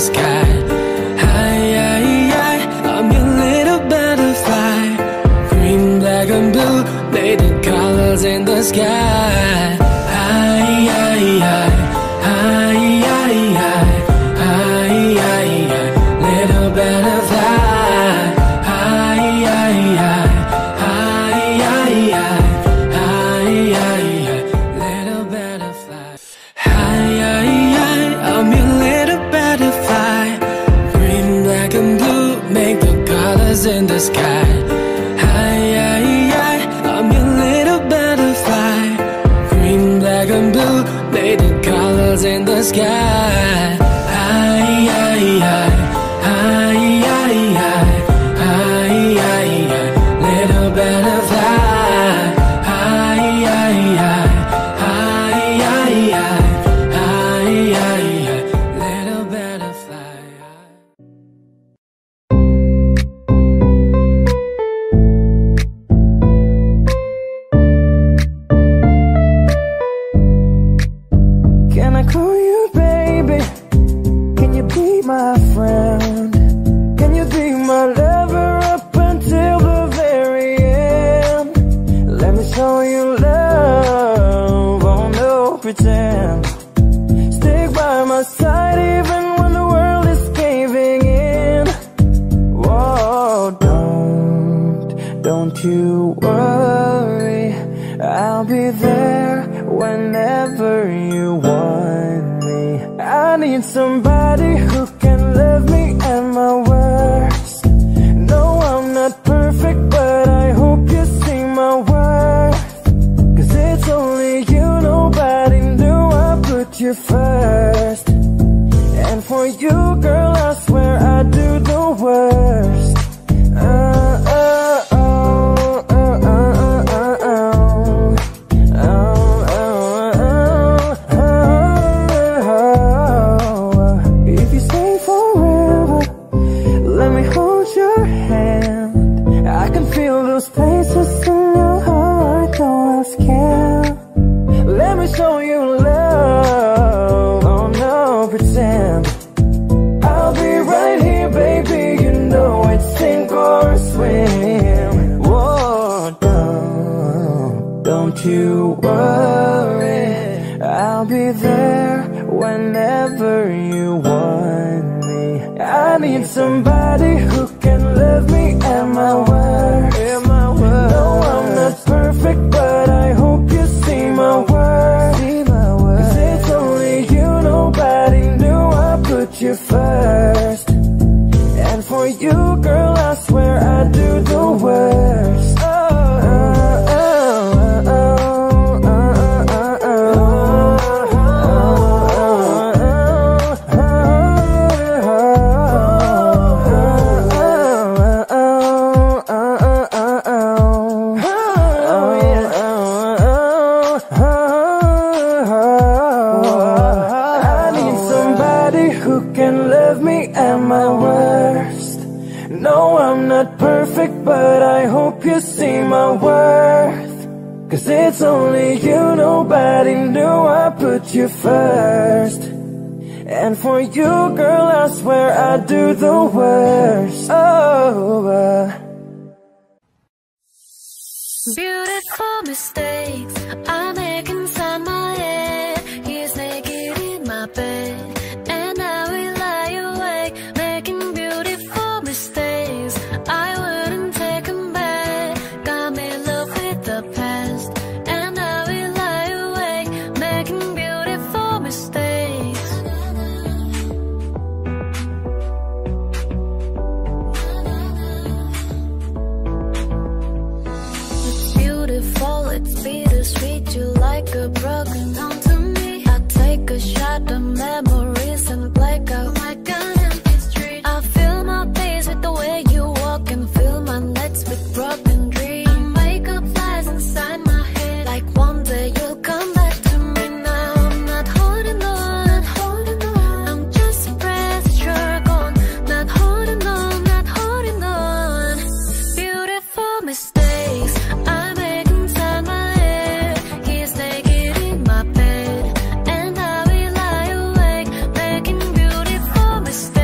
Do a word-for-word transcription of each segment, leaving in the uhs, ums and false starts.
sky. Hi, hi, hi, I'm your little butterfly. Green, black and blue, made the colors in the sky. Hi, hi, hi, hi, hi, hi, hi, hi, hi, little butterfly. Hi, hi, hi, hi, hi, hi, hi, hi, hi, little butterfly. Hi, hi, hi, I'm your little butterfly. Green, black and blue, make the colors in the sky. Hi, hi, hi, I'm your little butterfly. Green, black and blue, made the colors in the sky. Hi, hi, hi, hi, hi, hi, hi, hi, hi, little butterfly. Hi, hi, hi, hi, hi, hi, hi, hi, hi, little butterfly. Can I call you baby? Can you be my friend? Can you be my lover up until the very end? Let me show you love, oh no pretend. Stick by my side even when the world is caving in. Whoa, don't, don't you worry, I'll be there whenever you want me. I need somebody who can love me at my worst. No, I'm not perfect, but I hope you see my worth. Cause it's only you, nobody knew I put you first. And for you, girl, I swear I do the worst. uh, uh, oh, uh, uh, uh, uh, uh. If you stay forever, let me hold your hand. I can feel those places in your heart, don't ask can. Let me show you love, oh no pretend. I'll be right here, baby, you know it's sink or swim. Whoa, don't, don't you worry, I'll be there whenever you want me. I need somebody who can love me at my worst. No, I'm not perfect, but I hope you see my worth. Cause it's only you, nobody knew I put you first. And for you, girl, I swear I do the worst. Oh, oh, oh, oh, oh, I need somebody who can love me at my worst. No, I'm not perfect, but I hope you see my worth. Cause it's only you, nobody knew I put you first. And for you, girl, I swear I do the worst. Oh, uh. Beautiful mistakes I make inside my head. He's naked in my bed, and I will lie awake making beautiful mistakes. I wouldn't take them back. Got me in love with the past, and I will lie awake making beautiful mistakes. It's beautiful, it's bittersweet. You like a broken home to me. I take a shot of memories and black out like an empty street. I fill my days with the way you walk and fill my nights with broken dreams. I make up lies inside my head, like one day you'll come back to me. Now I'm not holding on, not holding on. I'm just a breath that you're gone. Not holding on, not holding on. Beautiful mistakes I make inside my head. He's naked in my bed, and I will lie awake making beautiful mistakes.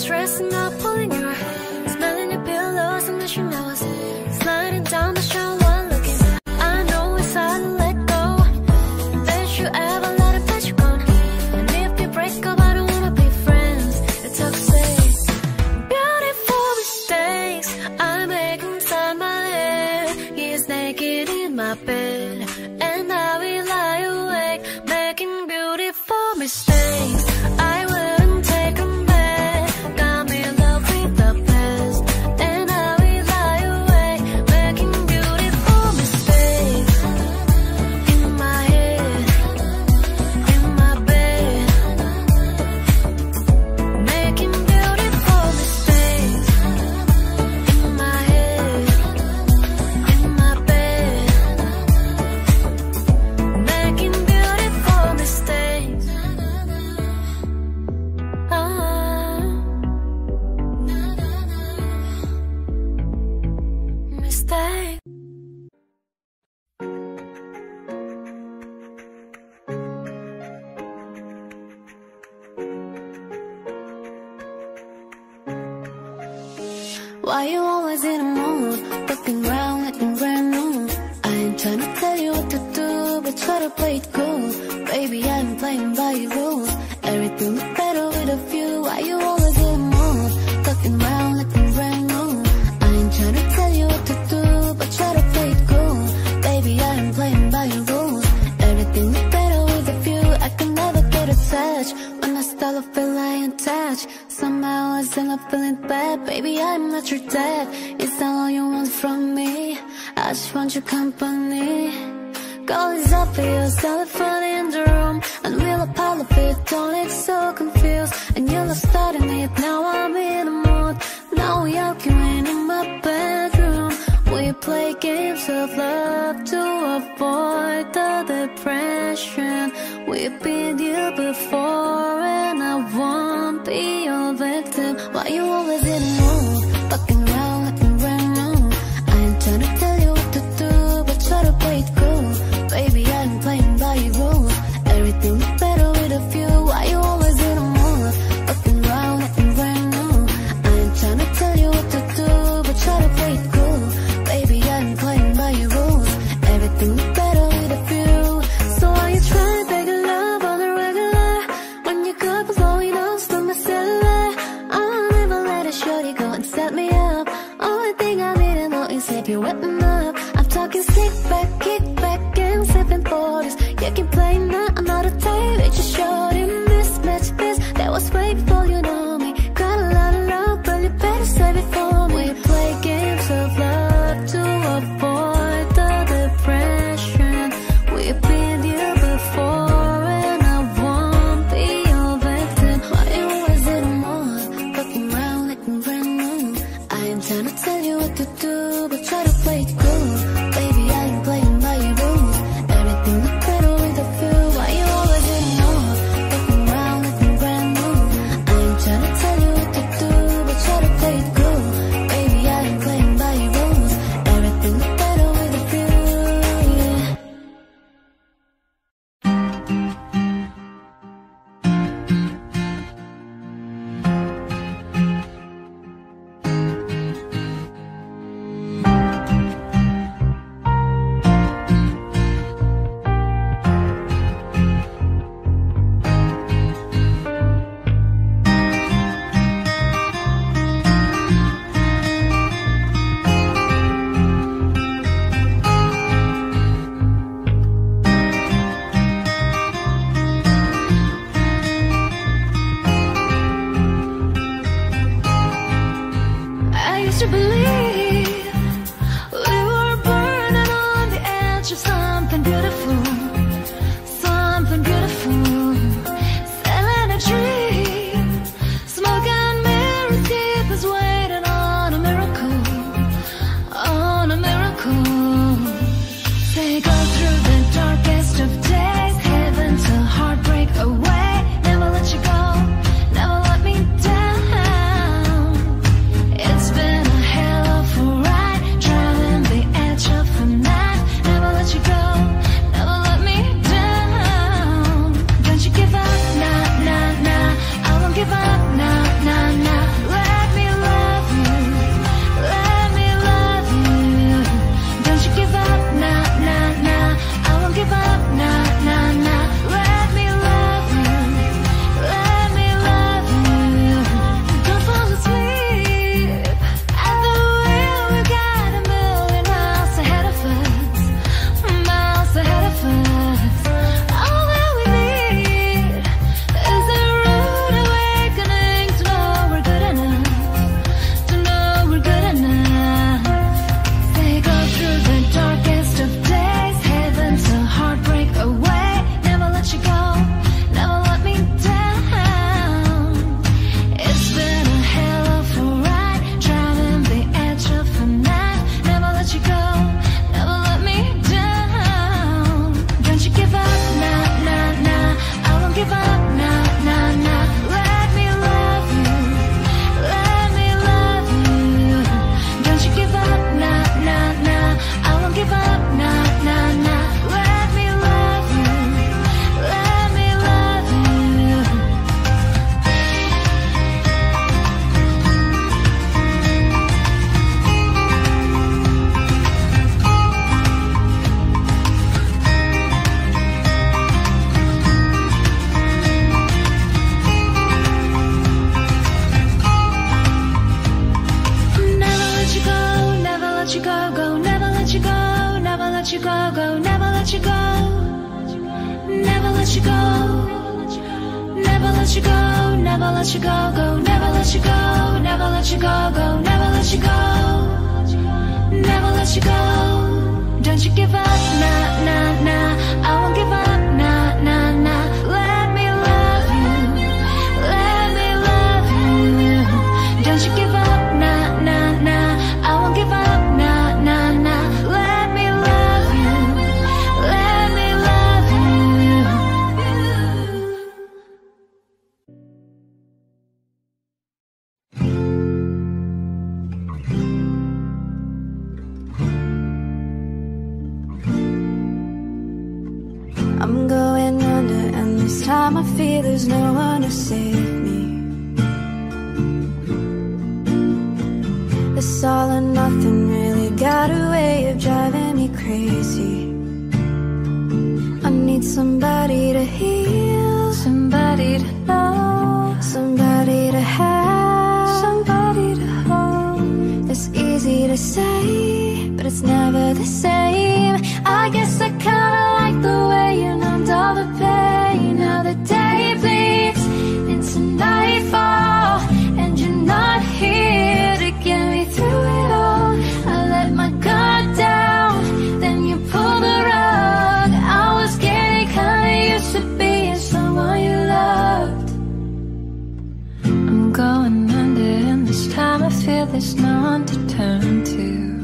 stressing out, pulling your hair, smelling your pillows and wishing I was sliding down the shower, looking. I know it's hard to let go. Don't you ever let it put you gone. And if you break up, I don't wanna be friends. It's tough to say. Beautiful mistakes I make inside my head. He's naked in my bed, and I will lie awake, making beautiful mistakes. I wouldn't take them back. Got me in love with the past, and I will lie awake, making beautiful mistakes. In my head, in my bed, making beautiful mistakes. In my head, in my bed, making beautiful mistakes. Ah, mistakes. Why you always in a mood, looking round, looking brand new? I ain't trying to tell you what to do, but try to play it cool. Baby, I'm playing by your rules. Everything look better with a view. Why you always in a mood, looking round, looking brand new? I ain't trying to tell you what to do, but try to play it cool. Baby, I'm playing by your rules. Everything look better with a view. I can never get attached. When I start to feel I attached, somehow I end up feeling bad. Baby, I'm not your dad. Is that all you want from me? I just want your company. Girl, it's obvious, elephant in the room, and we'll apart of it. Don't get so confused, and you're not starting it. Now I'm in the mood. Now we arguing in my bedroom. We play games of love to avoid the depression. We've been here before, and I won't be your victim. Why you always in the mood, fucking around, looking brand new? I ain't trying to tell you what to do, but try to play it cool. Baby, I'm playing by your rules. Everything is better with a view. Why you always in the mood, fucking around, looking brand new? I ain't trying to tell you what to do, but try to play it cool. Baby, I'm playing by your rules. Everything is better with a view. So why you trying to take a love on the regular, when you could be blowing up from my cellular? I'll never let a shorty go and set me up. Only thing I need to know is if you're wetting up. I'm talking sick back, kick back, and sipping forties. You can play now, another time. It's just shorty, mismatch this. That was way before you know me. Got a lot of love, but you better save it for me. We play games of love to avoid the depression. We've been here before, and I won't be your victim. Why you always in the mood, looking round, looking brand new? I ain't trying to tell you what to do, but try to play it cool. Baby, I ain't playing by your rules. Everything look better with a view. Why you always in the mood, looking round, looking brand new? I ain't trying to tell you what to do, but try to play it cool. Baby, I ain't playing by your rules. Everything look better with a view, yeah. I used to believe we were burning on the edge of something beautiful, something beautiful. Selling a dream, smoke and mirrors keep us waiting on a miracle, on a miracle. They go through the darkest of days, heaven till heartbreak away. Never let you go, never let me down. It's been a hell of a ride, driving the edge of a night. Never let you go, never let you go, go, never let you go, never let you go, go, never let you go, never let you go. Don't you give up, nah, nah, nah, I won't give up, nah, nah, nah. Let me love you, let me love you. Don't you give up, nah, nah, nah, I won't give up, nah, nah, nah. Let me love you, let me love you. I'm going under, and this time I feel there's no one to save me. This all or nothing really got a way of driving me crazy. I need somebody to heal, somebody to know, somebody to have, somebody to hold. It's easy to say, but it's never the same. I guess I kinda like the way you numbed all the pain. Now the day bleeds into nightfall, and you're not here to get me through it all. I let my guard down, then you pulled the rug. I was getting kinda used to being someone you loved. I'm going under, and this time I feel there's no one to turn to.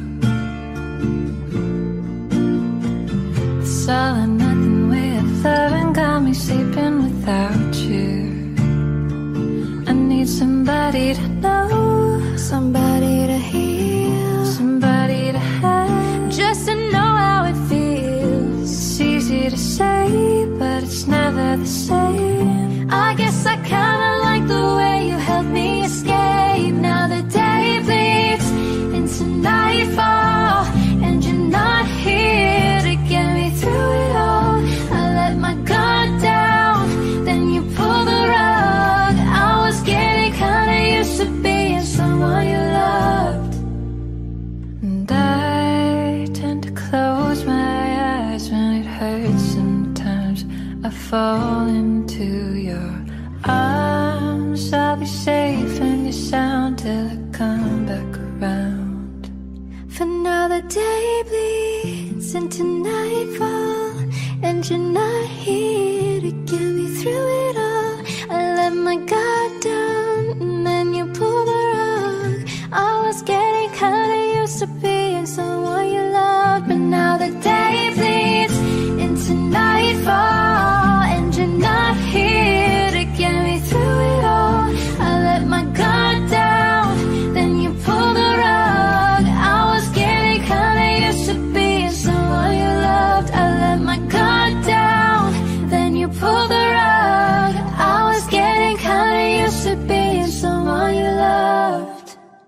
It's all or nothing way of loving got me sleeping without you. I need somebody to know, somebody to heal, somebody to have, just to know how it feels. It's easy to say, but it's never the same. I guess I kinda like the way you helped me escape. Now the day bleeds into nightfall, and you're not here to get me through it all. I let my guard down, then you pulled the rug. I was getting kinda used to being someone you loved. And I tend to close my eyes when it hurts. Sometimes I fall into your arms. I'll be safe in your sound till I come back around. For now the day bleeds into nightfall, and you're not here to get me through it all. I let my guard down, and then you pulled the rug. I was getting kinda used to being someone you loved. But now the day bleeds into nightfall, and you're not here to get me through it all. I let my guard down, then you pulled the rug. I was getting kinda used to being someone you loved. I let my guard down, then you pulled the rug. I was getting kinda used to being someone you loved.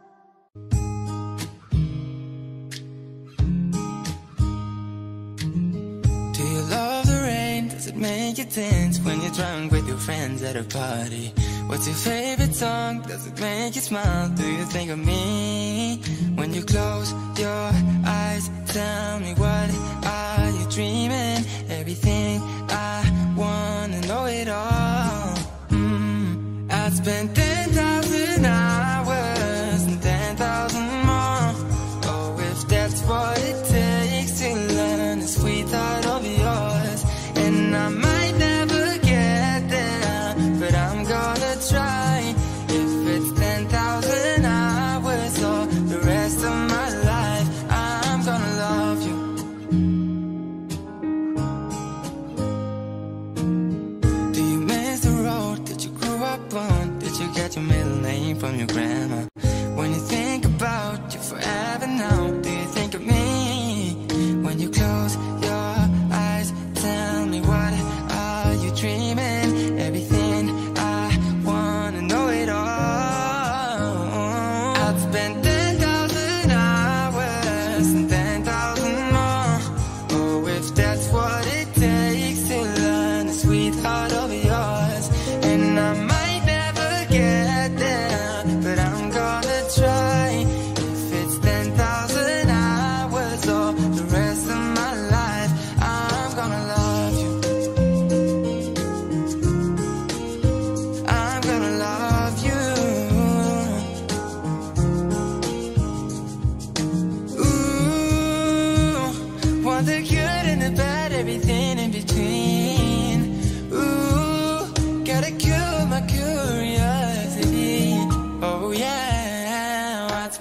Do you love the rain? Does it make you dance when you're drunk with your friends at a party? What's your favorite song? Does it make you smile? Do you think of me when you close your eyes? Tell me, what are you dreaming? Everything I wanna know it all. mm. I'd spend ten thousand hours and ten thousand more. Oh, if that's what it takes to learn the sweetheart of yours. And I might never get there, but I'm gonna try. If it's ten thousand hours or the rest of my life, I'm gonna love you. Do you miss the road that you grew up on? Did you get your middle name from your grandma? When you think about you forever now, do you think of me? When you close your eyes, tell me, what are you dreaming? Everything I wanna know it all. I'd spend ten thousand hours and ten thousand more. Oh, if that's what it takes to learn the sweetheart of yours. And I might never get there, but I'm gonna try. If it's ten thousand hours or the rest of my life, I'm gonna love you. I'm gonna love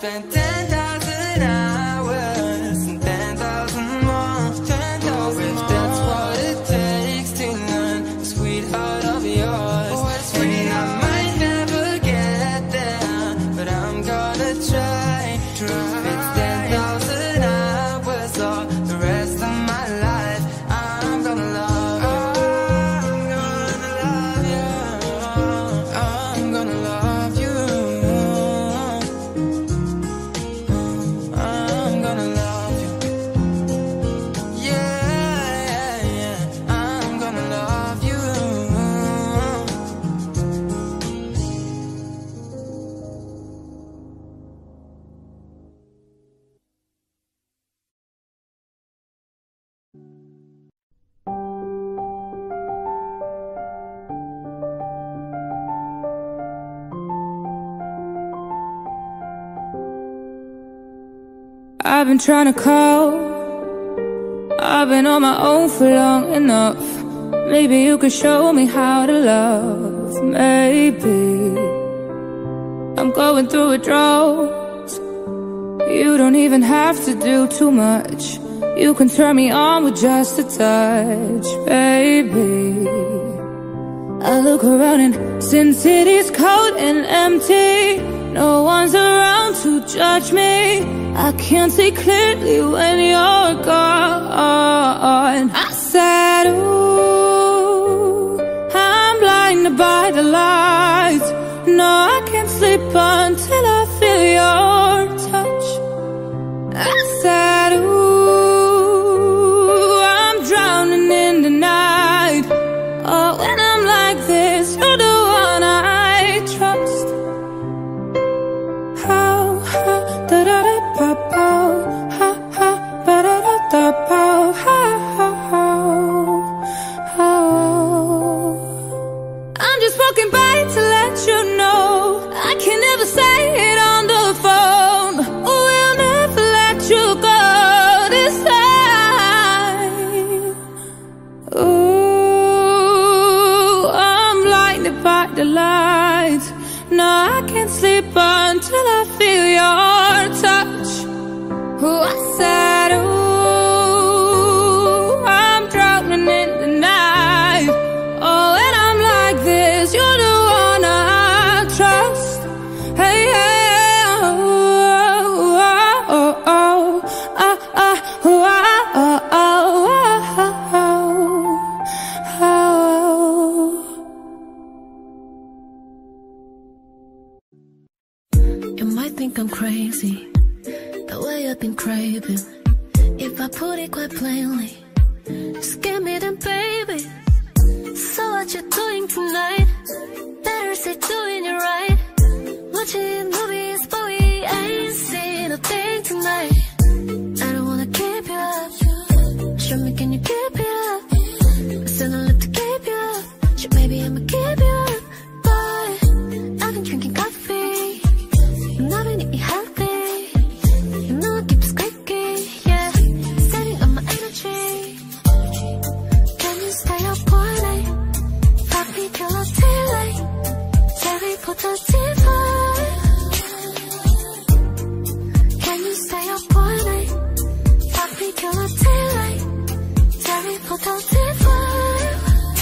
spent ten thousand hours and ten thousand more. ten thousand more. If that's what it takes to learn the sweetheart of yours. Oh, and I might never get there, but I'm gonna try. Try. If it's ten thousand hours or the rest of my life, I'm gonna love you. I'm gonna love you. I'm gonna love you. I'm gonna love you. Yeah, yeah, yeah. I'm gonna love you. I've been trying to call, I've been on my own for long enough. Maybe you could show me how to love. Maybe I'm going through a drought. You don't even have to do too much. You can turn me on with just a touch, baby. I look around and since it is cold and empty, no one's around to judge me. I can't see clearly when you're gone. I said, ooh, I'm blinded by the lights. No, I can't sleep until I feel your touch. I said, ooh, I'm drowning in the night. Oh, when I'm like this, you're the one I trust. How, how, da da da pa pow, ha ha, ba da da da pow, ha ha how. I'm just walking by to let you know I can never say it on the phone. We'll never let you go this time. Ooh, I'm blinded by the lights. No, I can't sleep until I feel your touch. Ooh, I said, ooh, I'm drowning in the night. Oh, when I'm like this, you're the one I trust. Hey, hey, oh, oh, oh, oh, ah, ah, oh, ah, oh, oh, oh, oh, oh. You might think I'm crazy, the way I've been craving. If I put it quite plainly, just give me them, baby. So what you doing tonight? Better say doing it right. Watching movies, but we ain't seen a thing tonight. I don't wanna keep you up. Show me, can you keep it up? I said I love to keep you up. Shit, maybe I'ma keep you up. But I've been drinking coffee, and I've been eating healthy. You know I keep squeaky, yeah. Setting up my energy. Can you stay up all night? Fuck me till I'm till late. Harry Potter T five. Can you stay up all night? Fuck me till I'm till late. Harry Potter T five.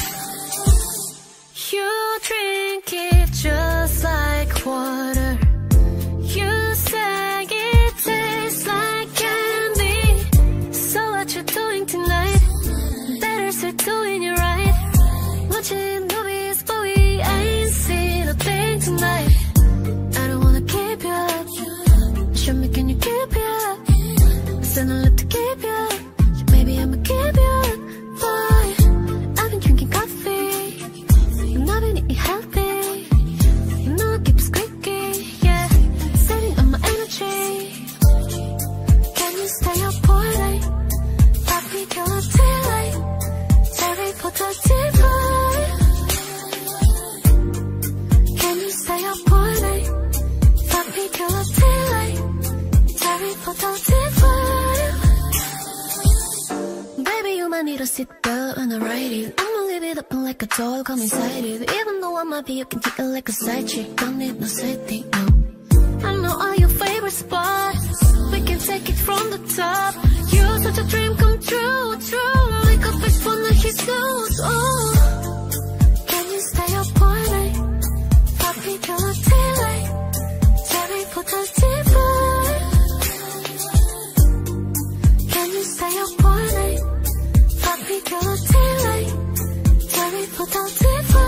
You drink it just like water. You say it tastes like candy. So what you doing tonight? Better start doing it right. Watching movies, but we ain't seen a thing tonight. I don't wanna keep you up. Show me, can you keep it up? I said I love to keep you up. Maybe I'ma keep you up. Boy, I've been drinking coffee, and I've been eating healthy. You know I keep squeaky, yeah. Setting up my energy. Can you stay up all night? Fuck me till I'm till late. Harry Potter T five. Can you stay up all night? Fuck me till I'm till late. Harry Potter T five. Baby, you might need to sit down and write it. I'ma leave it open like a doll, come inside it. Even though I might be, you can take it like a side chick. Don't need no side thing, no. I know all your favorites. favorite spot. We can take it from the top. You're such a dream come true, true. Wake up first one that he's goes. Oh, can you stay up all night? Papi till the daylight. Jerry put the deeper. Can you stay up all night? Papi till the daylight. Jerry put the deeper.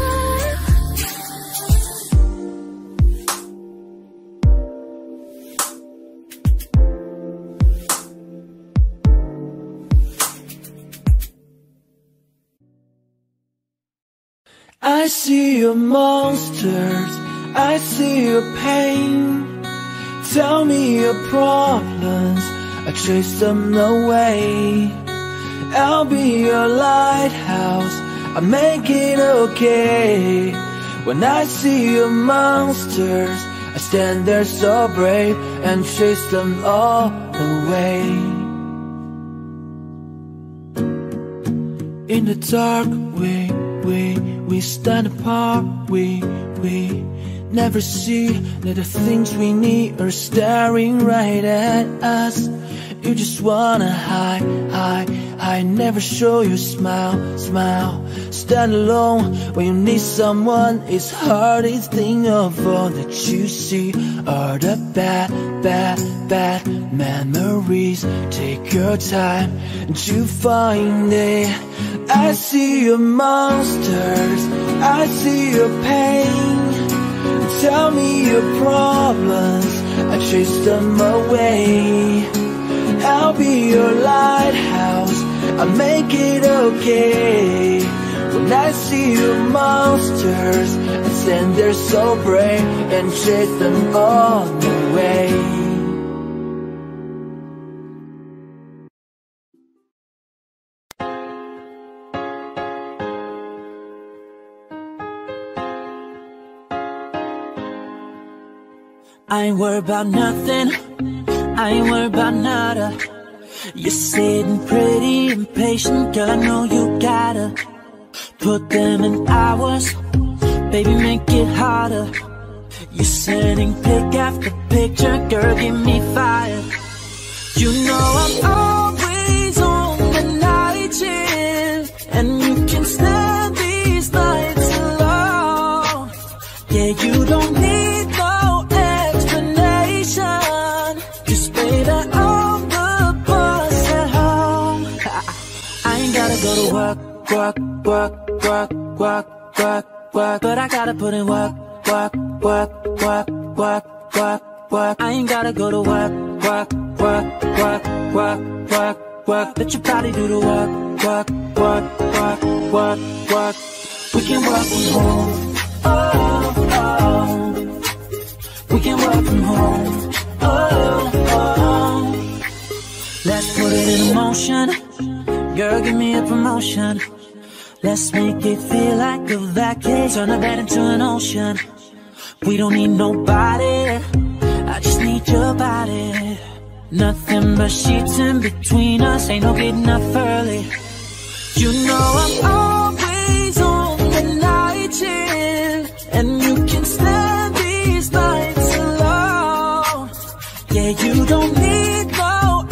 I see your monsters, I see your pain. Tell me your problems, I chase them away. I'll be your lighthouse, I make it okay. When I see your monsters, I stand there so brave and chase them all away. In the dark, we, we, we stand apart. We, we never see that the things we need are staring right at us. You just wanna hide, hide, hide. Never show your smile, smile. Stand alone when you need someone. It's hardest thing of all that you see are the bad, bad, bad memories. Take your time to find it. I see your monsters, I see your pain. Tell me your problems, I chase them away. I'll be your lighthouse, I make it okay. When I see your monsters, I stand there so brave and chase them all away. I ain't worried about nothing, I ain't worried about nada. You're sitting pretty impatient, girl, I know you gotta put them in hours, baby, make it harder. You're sending pic after picture, girl, give me fire. You know I'm always on the night shift, and you can stand these nights alone. Yeah, you don't need no explanation, just baby, I'm the boss at home. I ain't gotta go to work, work, work, work, work, work, work, but I gotta put in work, work, work, work, work, work, work. I ain't gotta go to work, work, work, work, work, work, work. Let your body do the work, work, work, work, work, work. We can work from home, oh, oh. We can work from home, oh, oh. Let's put it in motion, girl, give me a promotion. Let's make it feel like a vacation, turn a bed into an ocean. We don't need nobody, I just need your body. Nothing but sheets in between us, ain't no getting up early. You know I'm always on the night shift, and you can stand these nights alone. Yeah, you don't need no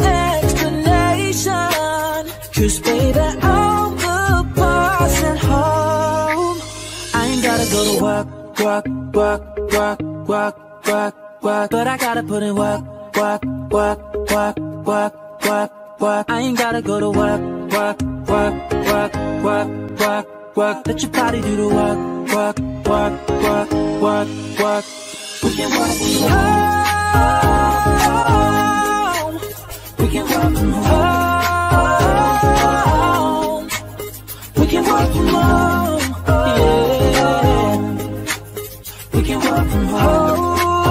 explanation, cause baby, I'm the boss at home. I ain't gotta go to work, work, work, work, work, work, work, but I gotta put in work, work, work, work, work, work, work. I ain't gotta go to work, work, work, work, work, work, work. Let your body do the work, work, work, work, work, work. We can work from home, we can work from home, we can work from home, yeah. We can work from home.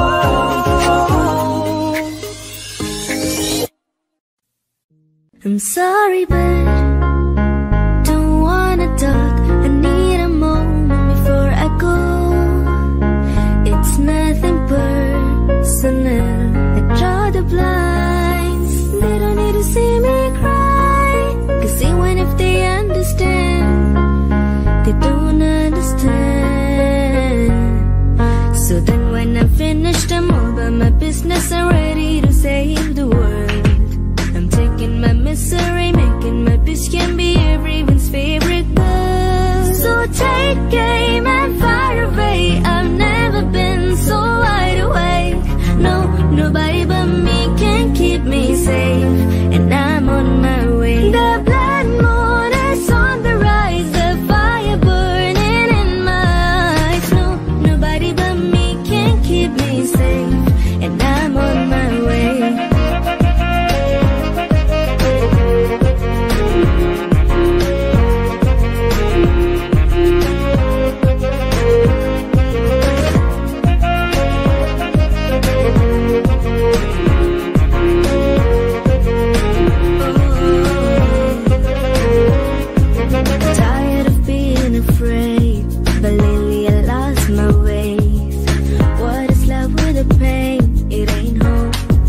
I'm sorry, but don't wanna talk. I need a moment before I go. It's nothing personal. I draw the blinds. They don't need to see me cry, cause even if they understand, they don't understand. So then when I'm finished, I'm all about my business already. misery, making my bitch can be everyone's favorite girl. So take aim and fire away. I've never been so wide awake. No, nobody but me can keep me safe, and I'm on my way. The blood moon is on the rise, the fire burning in my eyes. No, nobody but me can keep me safe, and I'm on my way. Tired of being afraid, but lately I lost my ways. What is love with the pain? It ain't home.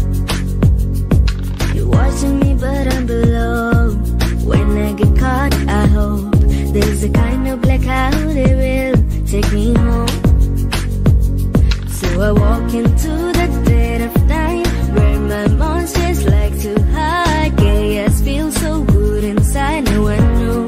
You're watching me but I'm below. When I get caught, I hope there's a kind of blackout that will take me home. So I walk into the dead of night, where my monsters like to hide. Chaos feels so good inside, no one knows.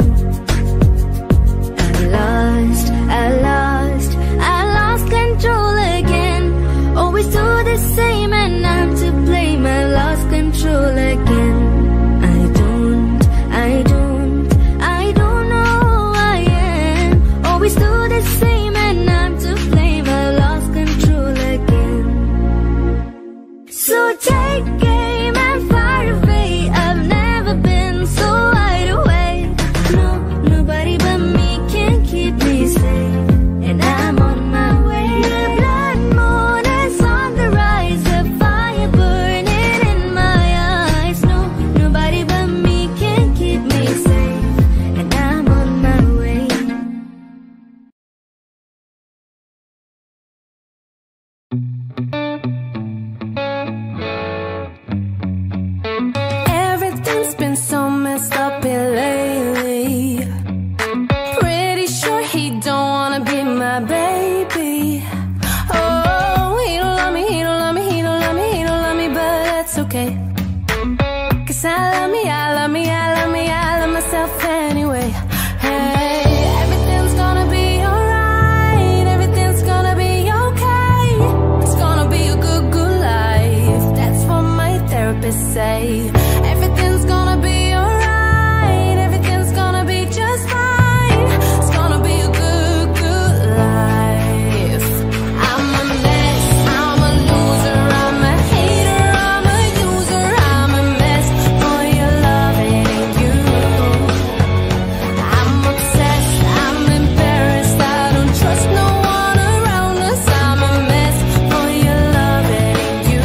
I lost, I lost, I lost control again. Always do the same and I'm to blame. I lost control again. I don't, I don't, I don't know who I am. Always do the same and I'm to blame. I lost control again. So take aim and fire away. I've never been so wide awake. No, nobody but me can keep me safe, and I'm on my way. The blood moon is on the rise, the fire burning in my eyes. No, nobody but me can keep me safe, and I'm on my way. Everything's been so messed up here lately. Pretty sure he don't wanna be my baby. Oh, he don't love me, he don't love me, he don't love me, he don't love me, but that's okay. Cause I love me, I love me, I love me, I love myself anyway. Hey, everything's gonna be alright, everything's gonna be okay. It's gonna be a good, good life. That's what my therapist say. Everything's gonna be alright, everything's gonna be just fine. It's gonna be a good, good life. I'm a mess, I'm a loser, I'm a hater, I'm a user, I'm a mess for your loving you. I'm obsessed, I'm embarrassed, I don't trust no one around us. I'm a mess for your loving you.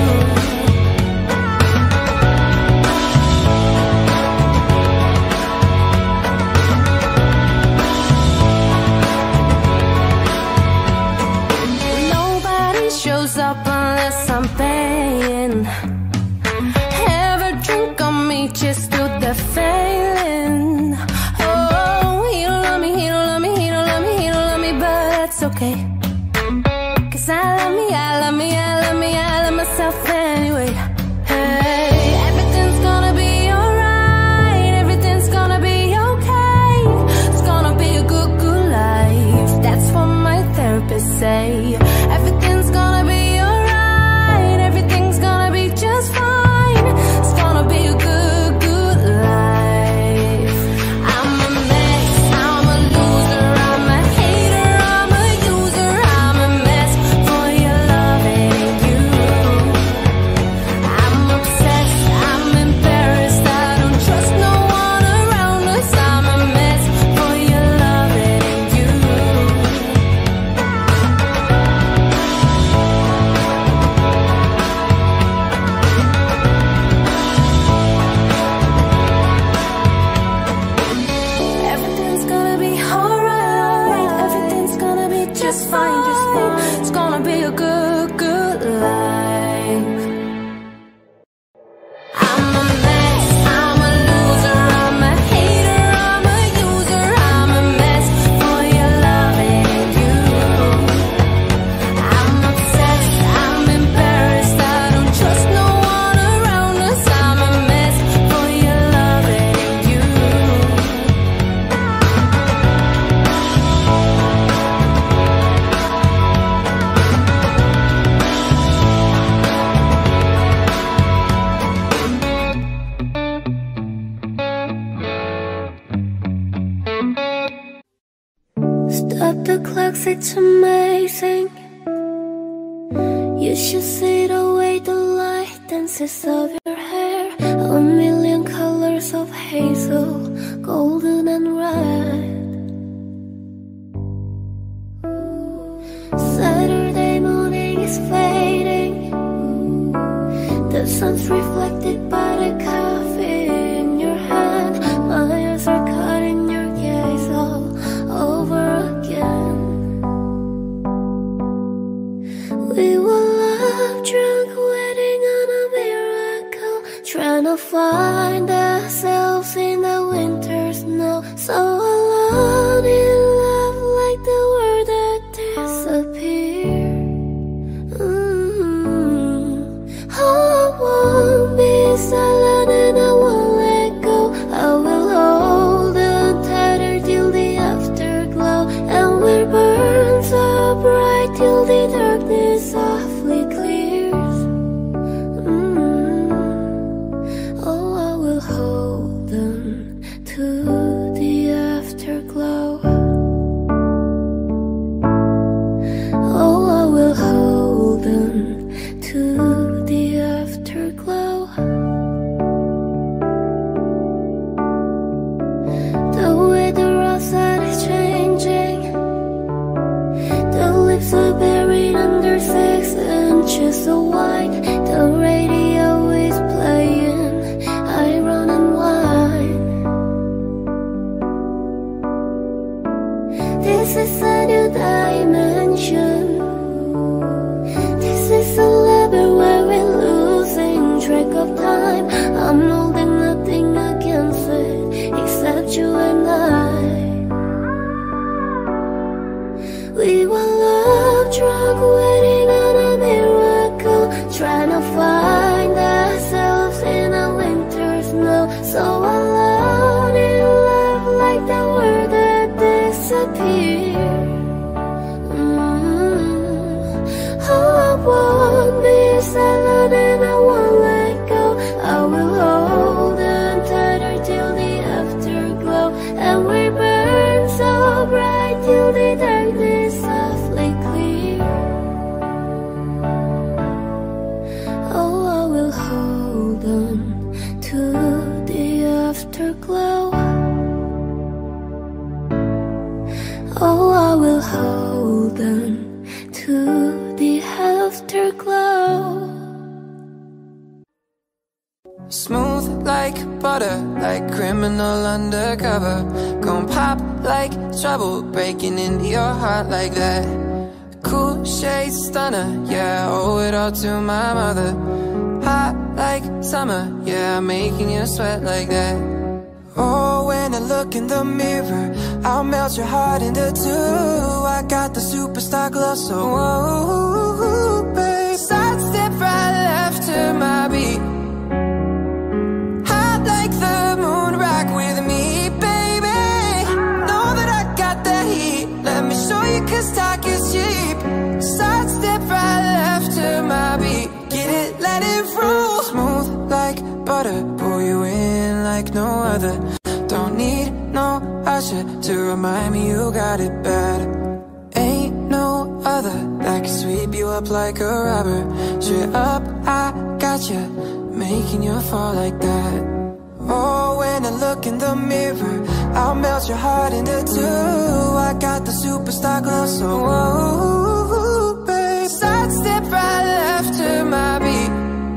Nobody shows up unless I'm paying. Ever drink on me just to the failing. Oh, he don't love me, he don't love me, he don't love me, he don't love me, but that's okay. Cause I love me, I love me, I love me, I love myself anyway. Hey, everything's gonna be alright, everything's gonna be okay. It's gonna be a good, good life. That's what my therapist say. Everything's gonna be alright, everything's gonna be just it's amazing. You should see the way the light dances of your hair. A million colors of hazel, golden and red. Saturday morning is fading. The sun's reflected by the coffee in your hand. My eyes are caught in your gaze all over again. We were love drunk, waiting on a miracle, trying to find ourselves in the winter snow. So alone in love, like the world that disappeared. Mm-hmm. Oh, I won't be silent and I won't let go. I will hold on tighter till the afterglow, and we'll burn so bright till the darkness softly clears. Mm. Oh, I will hold on to the afterglow. Oh, I will hold on to the afterglow. The weather outside is changing. The lips are buried under six inches of white. The radio is playing I Run and Wine. This is a new dimension. This is a level where we're losing track of time. I'm holding nothing against it except you and I. We were love drunk, waiting on a miracle, trying to find ourselves in a winter snow. So alone in love, like the world that disappeared. Mm. Oh, I won't be silent and I won't let go. I will hold on tighter till the afterglow, and we burn so bright till the darkness softly clear. Oh, I will hold on to the afterglow. Oh, I will hold on to the afterglow. Smooth like butter, like criminal undercover. Gon' pop like trouble, breaking into your heart like that. Cool shade stunner, yeah, I owe it all to my mother. Hot like summer, yeah, I'm making you sweat like that. Oh, when I look in the mirror, I'll melt your heart into two. I got the superstar glow, so whoa, babe. Sidestep right left to my beat. Hot like the moon, rock with me, baby. Know that I got that heat. Let me show you, cause talk is cheap. Sidestep right left to my beat. Get it, let it roll. Smooth like butter, pull you in like no other. Don't need no usher to remind me you got it bad. Ain't no other that can sweep you up like a rubber. Straight up, I got you, making you fall like that. Oh, when I look in the mirror, I'll melt your heart into two. I got the superstar glow, so whoa, babe. Sidestep right left to my beat.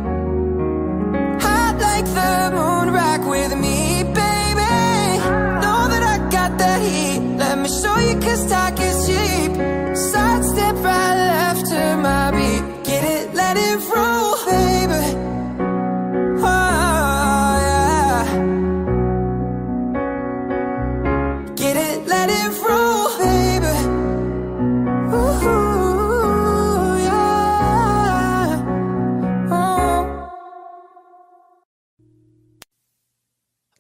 Hot like the moon, rock with me, baby. Know that I got that heat. Let me show you, cause talk is cheap. Sidestep right left to my beat. Get it, let it roll, baby. Oh, yeah. Get it, let it roll, baby. Ooh.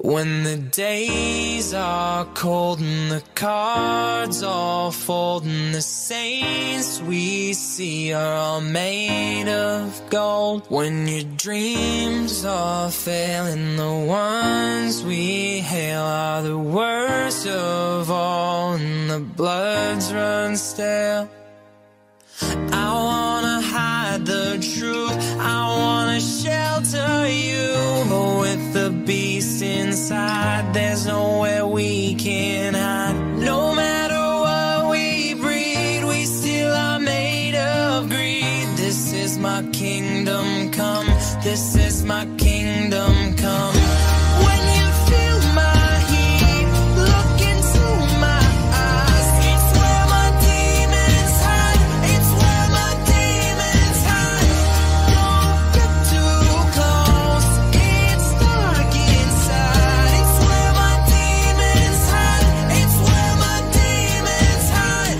When the days are cold and the cards all fold and the saints we see are all made of gold. When your dreams all fail and the ones we hail are the worst of all and the bloods run stale. I wanna hide the truth, I wanna shelter you, but with the beast inside, there's nowhere we can hide. No matter what we breed, we still are made of greed. This is my kingdom come, this is my kingdom come. When you feel my heat, look into my eyes. It's where my demons hide, it's where my demons hide. Don't get too close, it's dark inside. It's where my demons hide, it's where my demons hide.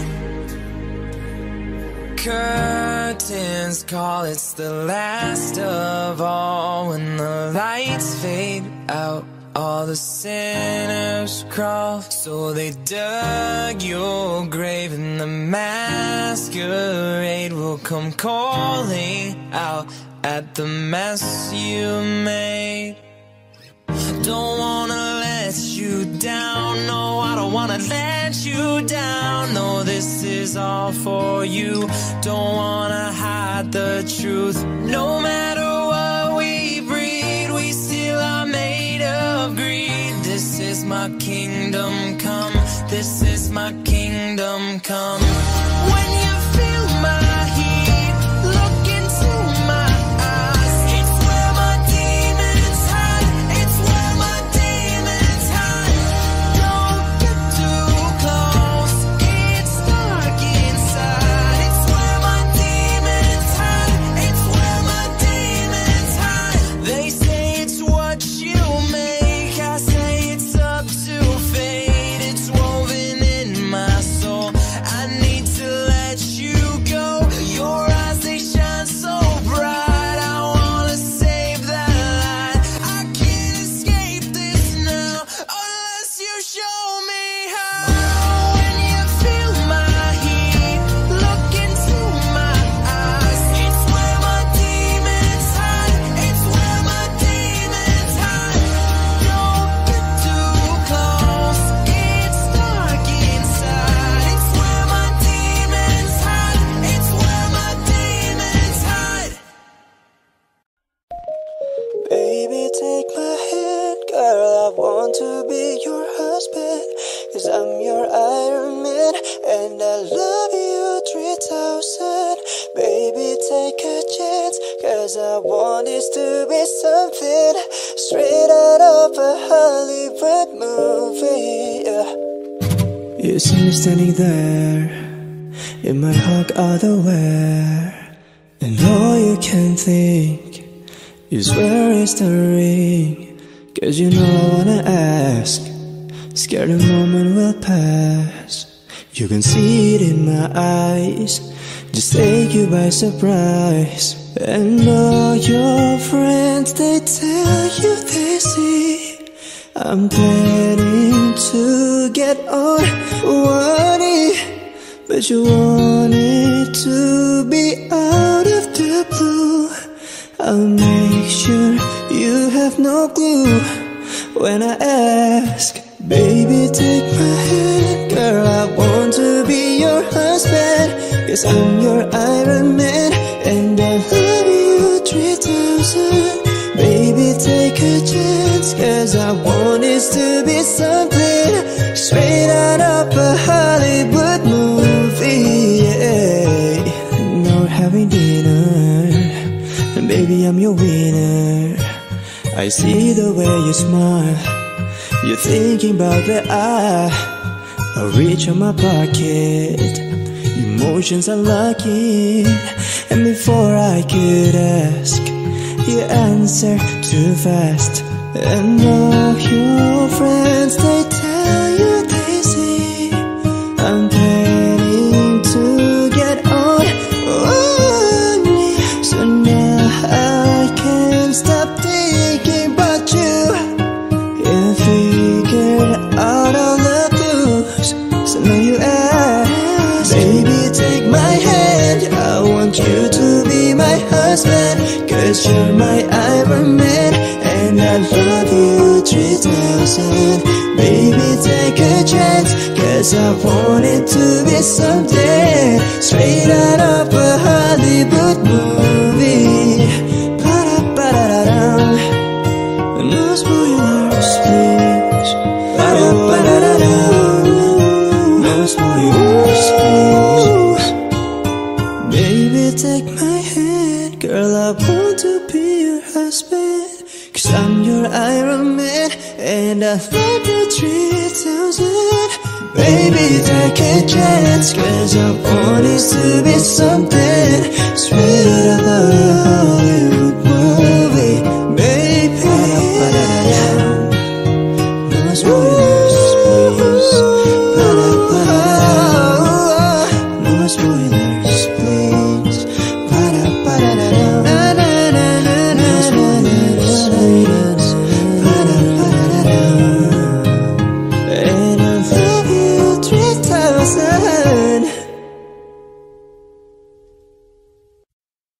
Curtains call, it's the last of all. When the lights fade out, all the sinners crawl. So they dug your grave and the masquerade will come calling out at the mess you made. Don't wanna let you down, no, I don't wanna let you down. No, this is all for you, don't wanna hide the truth. No matter what we breed, we still are made of greed. This is my kingdom come, this is my kingdom come. When you feel my heat, look into my eyes. It's where my demons hide, it's where my demons hide. Don't get too close, it's dark inside. It's where my demons hide, it's where my demons hide. They say it's what you make, I say it's up to fate. It's woven in my soul, I need to let you go. Your eyes, they shine so bright, I wanna save that light. I can't escape this now, unless you show me how. When you feel my heat, look into my eyes. It's where my demons hide, it's where my demons hide. Don't get too close, it's dark inside. It's where my demons hide, it's where my demons hide. Baby, take my hand, girl, I want to be your husband. Cause I'm your Iron Man, and I love you three thousand. Baby, take a chance, cause I want this to be something straight out of a Hollywood movie. Yeah. You see me standing there, in my hug otherwhere, and all you can think is where is the ring? Cause you know I wanna ask, scared the moment will pass. You can see it in my eyes, just take you by surprise. And all your friends, they tell you they see I'm planning to get on one knee. But you want it to be out of the blue. I'll make sure you have no clue when I ask. Baby, take my hand, girl, I want to be your husband. Cause I'm your Iron Man, and I love you three thousand. Baby, take a chance, cause I want this to be something straight out of a Hollywood movie. Yeah. Now we're having dinner, and baby, I'm your winner. I see the way you smile, you're thinking about the eye. I reach on my pocket, emotions are locking. And before I could ask, you answer too fast. And all your friends, they tell you they see I'm planning to get on one knee. So now I can't stop thinking about you. If husband, cause you're my Iron Man, and I love you three thousand. Baby, take a chance, cause I want it to be something straight out of a Hollywood movie. Ba-da-ba-da-da-dum. No spoilers, please. Ba-da-ba-da-da-dum. No spoilers, please. Baby, take my hand, girl, I want to be your husband, cause I'm your Iron Man, and I love you three thousand. Baby, take a chance, cause I want it to be something straight out of a Hollywood movie. Baby, no spoilers, please. No spoilers, please. No spoilers, please. And I love you three thousand.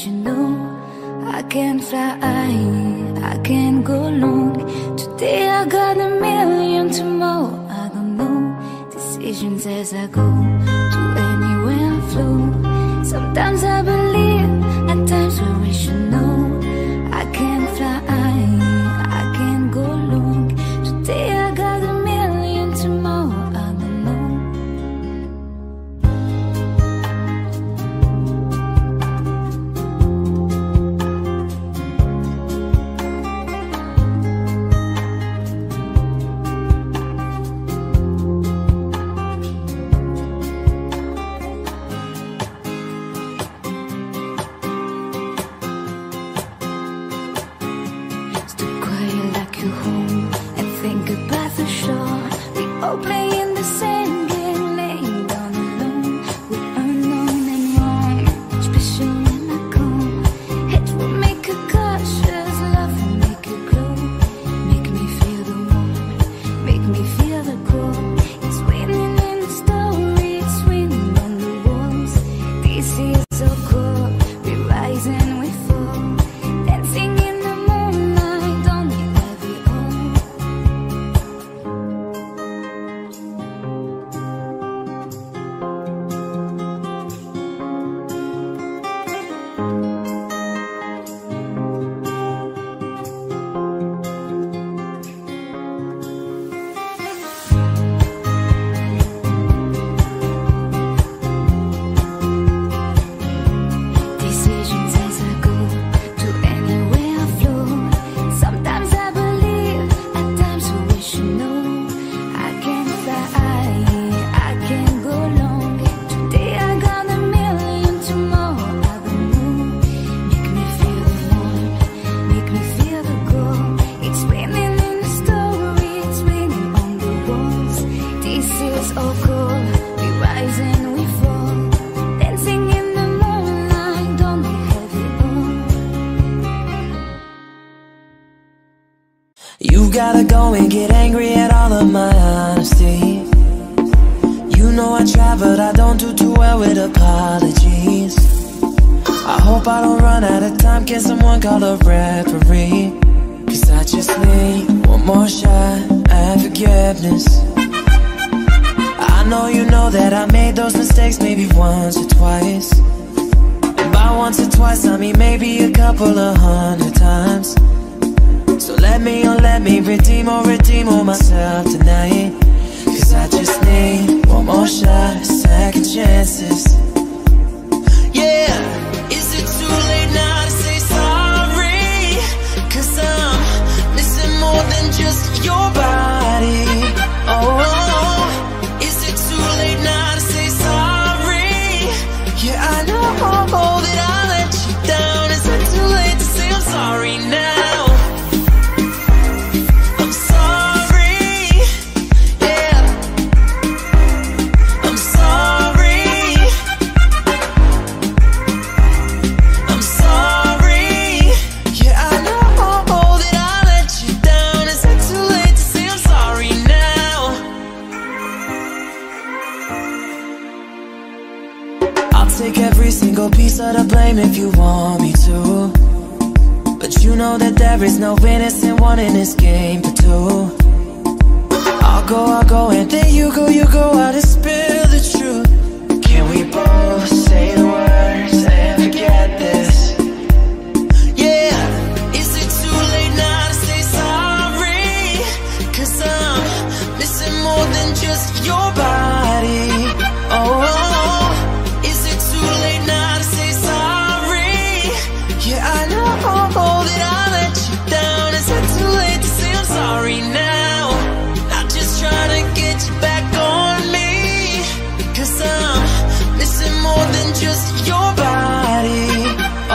wish you knew I can fly, I can go long. Today I got a million, tomorrow I don't know. Decisions as I go to anywhere I flow. Sometimes I believe, at times I wish you know I can fly, I can go long. Today I got a million, tomorrow I don't know. You gotta go and get angry at all of my honesty. You know I try, but I don't do too well with apologies. I hope I don't run out of time. Can someone call a referee? Cause I just need one more shot at forgiveness. I know you know that I made those mistakes maybe once or twice. And by once or twice I mean maybe a couple of hundred times. So let me, oh let me redeem or redeem on myself tonight. Cause I just need one more shot, second chances. Yeah, is it too late now to say sorry? Cause I'm missing more than just your body. Oh, is it too late now to say sorry? Yeah, I know that I let you down. Is it too late to say I'm sorry now? Take every single piece of the blame if you want me to. But you know that there is no innocent one in this game but two. I'll go, I'll go, and then you go, you go out and spill the truth. Can we both say the words and forget this? Yeah, is it too late now to say sorry? Cause I'm missing more than just your body. Oh, sorry now, I'm just trying to get you back on me. Cause I'm missing more than just your body.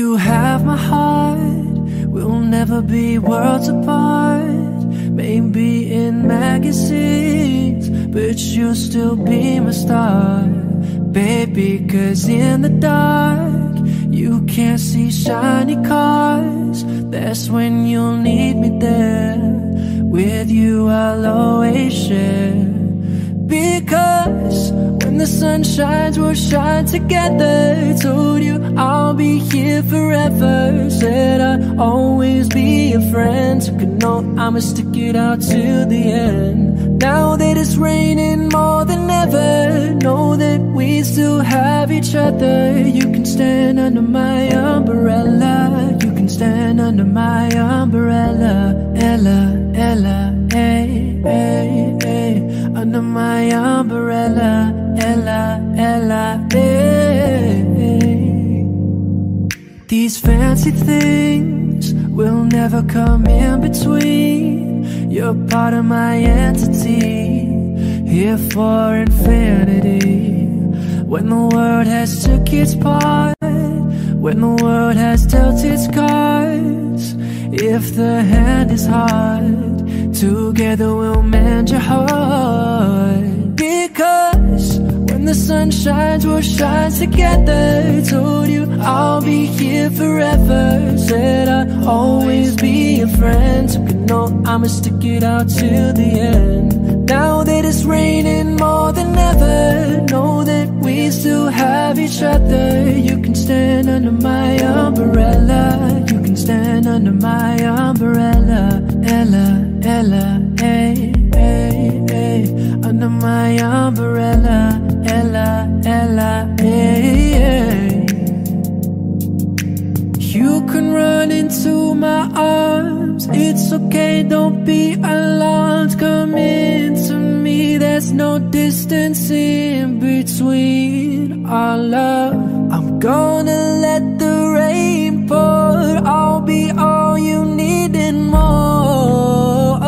You have my heart, we'll never be worlds apart. Maybe in magazines, but you'll still be my star. Baby, cause in the dark, you can't see shiny cars. That's when you'll need me there. With you I'll always share. Because when the sun shines, we'll shine together. Told you I'll be here forever. Said I'd always be a friend. Took a note, I'ma stick it out till the end. Now that it's raining more than ever, know that we still have each other. You can stand under my umbrella. You can stand under my umbrella. Ella, Ella, hey, hey, hey. Under my umbrella, Ella, Ella, hey, hey. These fancy things will never come in between. You're part of my entity, here for infinity. When the world has took its part, when the world has dealt its cards, if the hand is hard, together we'll mend your heart. Because when the sun shines, we'll shine together. Told you I'll be here forever. Said I'd always be a friend. Took a note, I'ma stick it out till the end. Now that it's raining more than ever, know that we still have each other. You can stand under my umbrella. You can stand under my umbrella. Ella, Ella, hey, hey, hey. Under my umbrella. Ella, Ella, hey, hey. You can run into my arms. It's okay, don't be alarmed. Come into me, there's no distance in between our love. I'm gonna let the rain pour. I'll be all you need and more.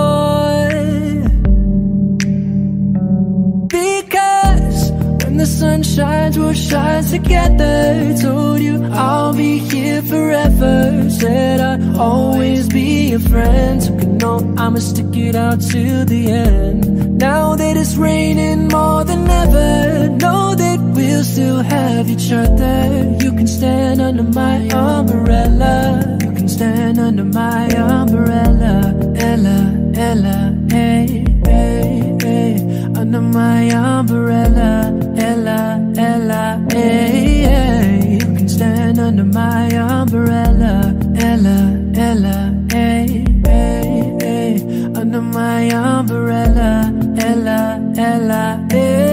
Because when the sun shines, we'll shine together. Told you I'll be here forever. Said I'd always be a friend. Took a note, I'ma stick it out till the end. Now that it's raining more than ever, know that we'll still have each other. You can stand under my umbrella. You can stand under my umbrella. Ella, Ella, hey, hey, hey. Under my umbrella. Ella, Ella, hey, hey. You can stand under my umbrella. Ella, Ella, hey, hey, hey. Under my umbrella. Ella, Ella, hey.